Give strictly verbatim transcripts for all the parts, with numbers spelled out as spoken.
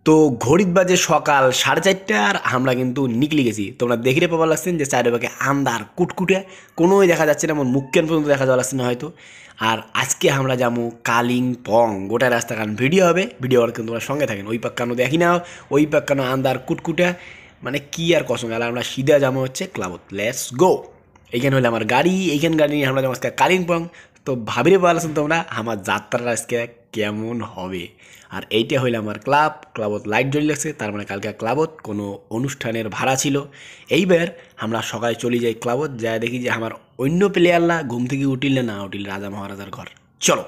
তো ঘড়ির বাজে সকাল সাড়ে চারটা আর আমরা কিন্তু নিকলে গেছি। তোমরা দেখলে পাবার লাগছেন যে চারিপাশে আন্ধার কুটকুটে, কোনোই দেখা যাচ্ছে না, আমার মুখ কেন পর্যন্ত দেখা যাওয়া লাগছে না হয়তো। আর আজকে আমরা যাবো কালিম্পং, গোটা রাস্তা কারণ ভিডিও হবে, ভিডিও আর কিন্তু তোমরা সঙ্গে থাকেন। ওই পাক্কানো দেখি না, ওই পাক্কানো আন্ধার কুটকুটে, মানে কি আর কসম গেল। আমরা সিধা যাবো হচ্ছে ক্লাবত, লেটস গো। এইখানে হলে আমার গাড়ি, এইখানে গাড়ি নিয়ে আমরা যাবো আজকে কালিম্পং। তো ভাবিরে পারছেন তোমরা আমার যাত্রাটা আজকে কেমন হবে। আর এইটা হইলে আমার ক্লাব, ক্লাবত লাইট জ্বলি লাগছে, তার মানে কালকে ক্লাবত কোনো অনুষ্ঠানের ভাড়া ছিল। এইবার আমরা সকালে চলে যাই ক্লাবত, যা দেখি যে আমার অন্য প্লেয়াররা ঘুম থেকে উঠিলে না উঠিলে রাজা মহারাজার ঘর। চলো।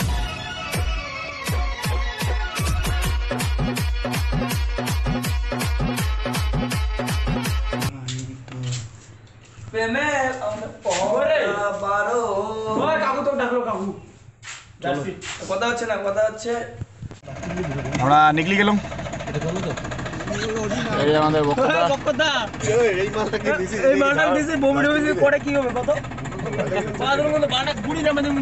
কথা হচ্ছে না, কথা হচ্ছে। আমরা নিকলি গেলাম। এই আমাদের বক্কদা এই মালটাকে দিছি, এই মালটা দিছি বোমড়ে হইছে, পরে কি হবে কত পাদর মধ্যে বাটা গুড়ি নামে দেব।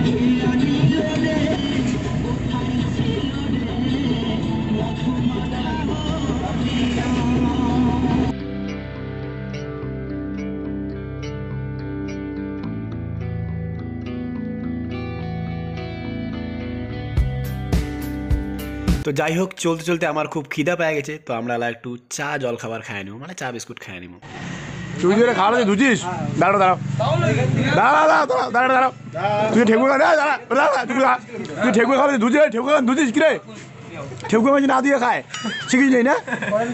তো যাই হোক, চলতে চলতে আমার খুব খিদা পেয়ে গেছে, তো আমরা একটু চা জল খাবার খাই নেব, মানে চা বিস্কুট খাই নেব। তুই যেটা খাওয়া ধুছিস, দাঁড়াও দাঁড়াও দাঁড়া দাঁড়া দাঁড়া দাঁড়াও, তুই ঠেকুয়া দাঁড়া দাঁড়া দাঁড়া তুই ঠেকুয়া খাওয়া ধুছিস, ঠেকুয়া ধুছিস কিরে? ঠেকুয়া মাঝে না দিয়ে খায়, শিখিস নেই না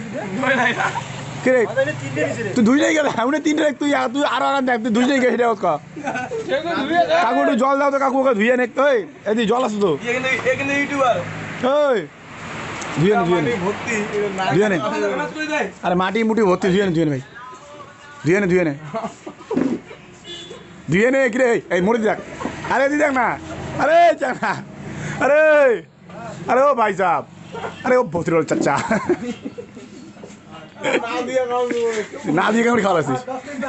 কিরে? তুই ধুই নাই গেলে আমি তিনটে, তুই তুই আরো আরাম দেখ, তুই ধুই নাই গেলে সেটা কা কাকু একটু জল দাও তো, কাকু ওকে ধুয়ে নে। ওই এদি জল আছে তো, ওই ধুয়ে নে ধুয়ে নে ধুয়ে নে, আরে মাটি মুটি ভর্তি, ধুয়ে নে ধুয়ে নে ভাই, ধুয়ে নে ধুয়ে নে ধুয়ে নে কিরে? এই মরে দেখ, আরে দি দেখ না, আরে দেখ না, আরে আরে ও ভাই সাহেব, আরে ও ভর্তি রোল চাচা না দিয়ে কেমন খাওয়া আছিস?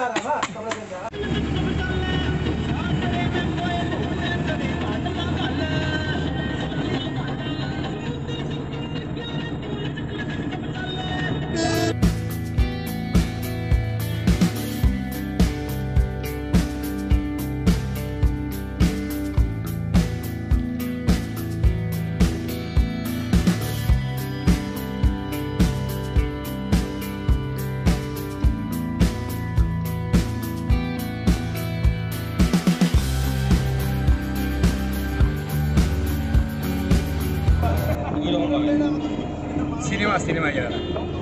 সিনেমা সিনেমা গেল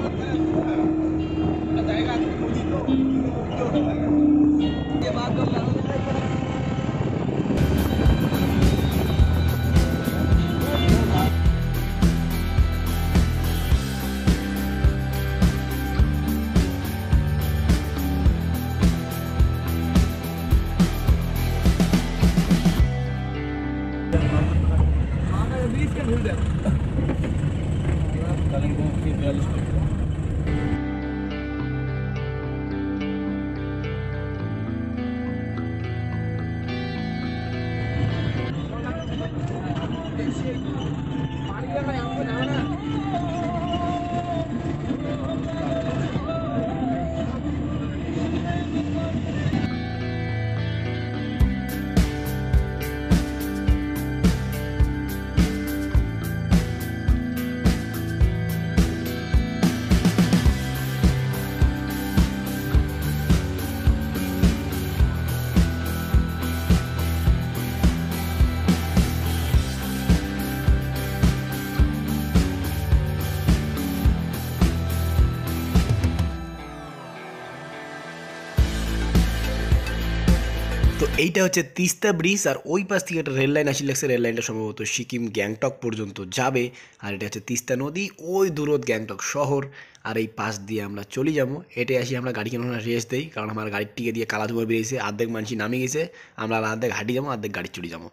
তো এইটা হচ্ছে তিস্তা ব্রিজ, আর ওই পাশ থেকে একটা রেল লাইন আসি লাগছে, রেল লাইনটা সম্ভবত সিকিম গ্যাংটক পর্যন্ত যাবে। আর এটা হচ্ছে তিস্তা নদী, ওই দূরত গ্যাংটক শহর, আর এই পাশ দিয়ে আমরা চলে যাবো। এটাই আসি আমরা গাড়ি কেন রেস্ট দিই, কারণ আমার গাড়ির টিকে দিয়ে কালা ধোয়া বেরিয়েছে, অর্ধেক মানুষ নামে গেছে, আমরা অর্ধেক হাঁটি যাবো, অর্ধেক গাড়ি চলে যাবো।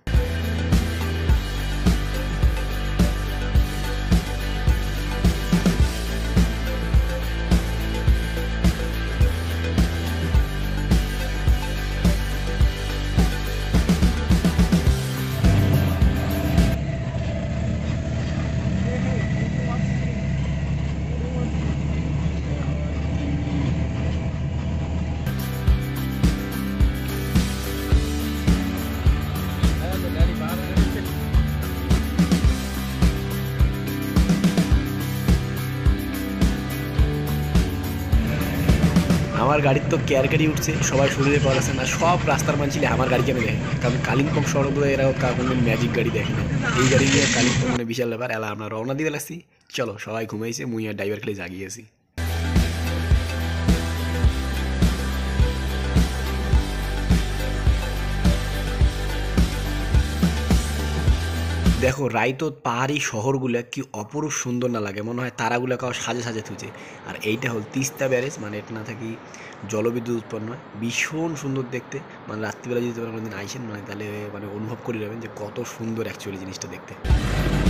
আমার গাড়ির তো কেয়ার গাড়ি উঠছে, সবাই শরীরে পাওয়া যাচ্ছে না, সব রাস্তার মান ছিল আমার গাড়ি কেন দেখে, কারণ কালিম্পং শহরগুলো এরা কোনো ম্যাজিক গাড়ি দেখে না, এই গাড়ি নিয়ে কালিম্পং মানে বিশাল ব্যাপার। এলা আমরা রওনা দিয়ে লাগছি, চলো সবাই ঘুমাইছে, মুই আর ড্রাইভার খেলে জাগিয়েছি। দেখো রাইতো পাহাড়ি শহরগুলো কি অপরূপ সুন্দর না লাগে, মনে হয় তারাগুলো কাউ সাজে সাজে থুছে। আর এইটা হল তিস্তা ব্যারেজ, মানে এটা না থাকি জলবিদ্যুৎ উৎপন্ন হয়, ভীষণ সুন্দর দেখতে। মানে রাত্রিবেলা যদি তোমরা কোনোদিন আইসেন মানে তাহলে মানে অনুভব করে যাবেন যে কত সুন্দর অ্যাকচুয়ালি জিনিসটা দেখতে।